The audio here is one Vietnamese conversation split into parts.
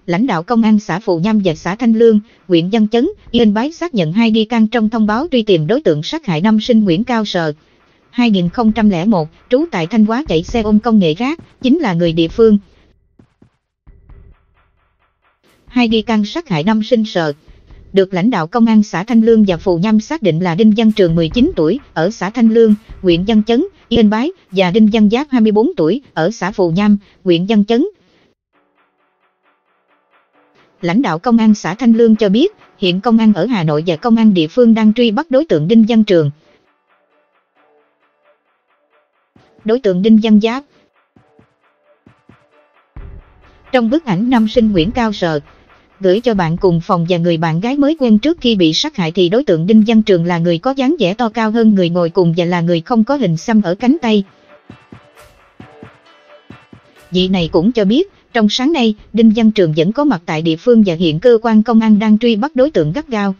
Lãnh đạo công an xã Phù Nham và xã Thanh Lương, huyện Văn Chấn, Yên Bái xác nhận 2 nghi can trong thông báo truy tìm đối tượng sát hại nam sinh Nguyễn Cao Sờ, 2001, trú tại Thanh Hóa chạy xe ôm công nghệ rác, chính là người địa phương. 2 nghi can sát hại nam sinh Sờ được lãnh đạo công an xã Thanh Lương và Phù Nham xác định là Đinh Văn Trường 19 tuổi ở xã Thanh Lương, huyện Văn Chấn, Yên Bái và Đinh Văn Giáp 24 tuổi ở xã Phù Nham, huyện Văn Chấn. Lãnh đạo công an xã Thanh Lương cho biết, hiện công an ở Hà Nội và công an địa phương đang truy bắt đối tượng Đinh Văn Trường. Đối tượng Đinh Văn Giáp. Trong bức ảnh nam sinh Nguyễn Cao Sờ gửi cho bạn cùng phòng và người bạn gái mới quen trước khi bị sát hại thì đối tượng Đinh Văn Trường là người có dáng vẻ to cao hơn người ngồi cùng và là người không có hình xăm ở cánh tay. Vị này cũng cho biết, trong sáng nay, Đinh Văn Trường vẫn có mặt tại địa phương và hiện cơ quan công an đang truy bắt đối tượng gắt gao.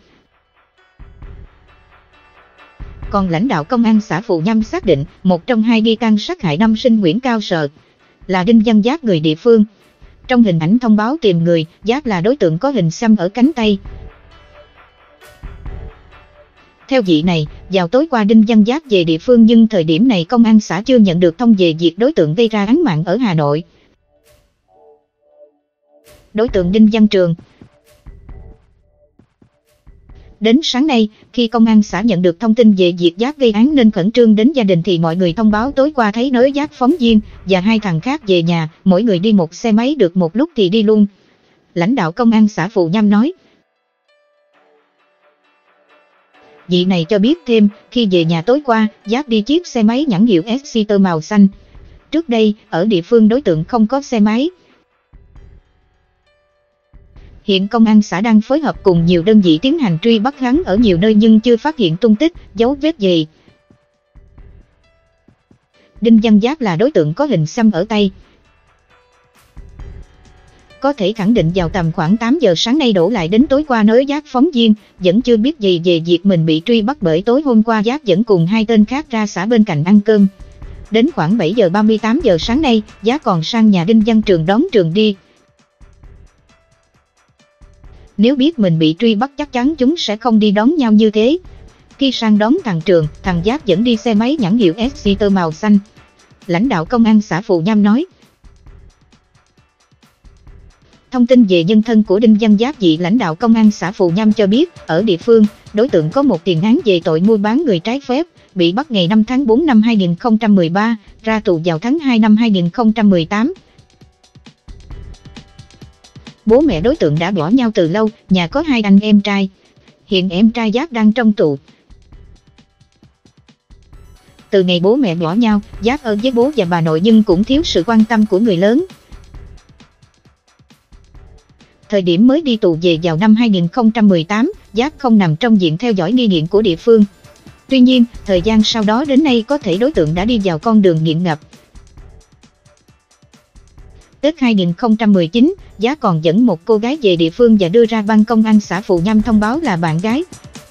Còn lãnh đạo công an xã Phù Nham xác định, một trong 2 nghi can sát hại nam sinh Nguyễn Cao Sờ là Đinh Văn Giáp người địa phương. Trong hình ảnh thông báo tìm người, Giáp là đối tượng có hình xăm ở cánh tay. Theo vị này, vào tối qua Đinh Văn Giáp về địa phương nhưng thời điểm này công an xã chưa nhận được thông về việc đối tượng gây ra án mạng ở Hà Nội. Đối tượng Đinh Văn Trường. Đến sáng nay, khi công an xã nhận được thông tin về việc Giáp gây án nên khẩn trương đến gia đình thì mọi người thông báo tối qua thấy nới Giáp phóng viên và 2 thằng khác về nhà, mỗi người đi một xe máy được một lúc thì đi luôn. Lãnh đạo công an xã Phù Nham nói. Vị này cho biết thêm, khi về nhà tối qua, Giáp đi chiếc xe máy nhãn hiệu Exeter màu xanh. Trước đây, ở địa phương đối tượng không có xe máy. Hiện công an xã đang phối hợp cùng nhiều đơn vị tiến hành truy bắt hắn ở nhiều nơi nhưng chưa phát hiện tung tích, dấu vết gì. Đinh Văn Giáp là đối tượng có hình xăm ở tay. Có thể khẳng định vào tầm khoảng 8 giờ sáng nay đổ lại đến tối qua nới Giáp phóng viên, vẫn chưa biết gì về việc mình bị truy bắt bởi tối hôm qua Giáp vẫn cùng 2 tên khác ra xã bên cạnh ăn cơm. Đến khoảng 7 giờ 38 giờ sáng nay, Giáp còn sang nhà Đinh Văn Trường đón Trường đi. Nếu biết mình bị truy bắt chắc chắn chúng sẽ không đi đón nhau như thế. Khi sang đón thằng Trường, thằng Giáp vẫn đi xe máy nhãn hiệu Exeter màu xanh. Lãnh đạo công an xã Phù Nham nói. Thông tin về nhân thân của Đinh Văn Giáp, vị lãnh đạo công an xã Phù Nham cho biết, ở địa phương, đối tượng có một tiền án về tội mua bán người trái phép, bị bắt ngày 5 tháng 4 năm 2013, ra tù vào tháng 2 năm 2018. Bố mẹ đối tượng đã bỏ nhau từ lâu, nhà có 2 anh em trai. Hiện em trai Giáp đang trong tù. Từ ngày bố mẹ bỏ nhau, Giáp ở với bố và bà nội nhưng cũng thiếu sự quan tâm của người lớn. Thời điểm mới đi tù về vào năm 2018, Giáp không nằm trong diện theo dõi nghi nghiện của địa phương. Tuy nhiên, thời gian sau đó đến nay có thể đối tượng đã đi vào con đường nghiện ngập. Tết 2019, Giáp còn dẫn một cô gái về địa phương và đưa ra ban công an xã Phù Nham thông báo là bạn gái.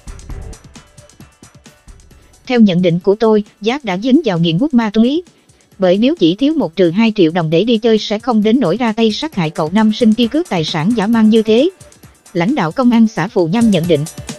Theo nhận định của tôi, Giáp đã dính vào nghiện hút ma túy. Bởi nếu chỉ thiếu 1-2 triệu đồng để đi chơi sẽ không đến nỗi ra tay sát hại cậu nam sinh kia cướp tài sản dã man như thế. Lãnh đạo công an xã Phù Nham nhận định.